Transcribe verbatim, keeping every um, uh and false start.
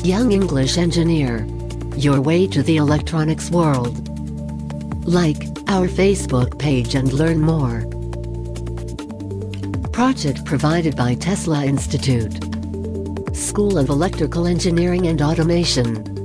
Young English Engineer. Your way to the electronics world. Like our Facebook page and learn more. Project provided by Tesla Institute. School of Electrical Engineering and Automation.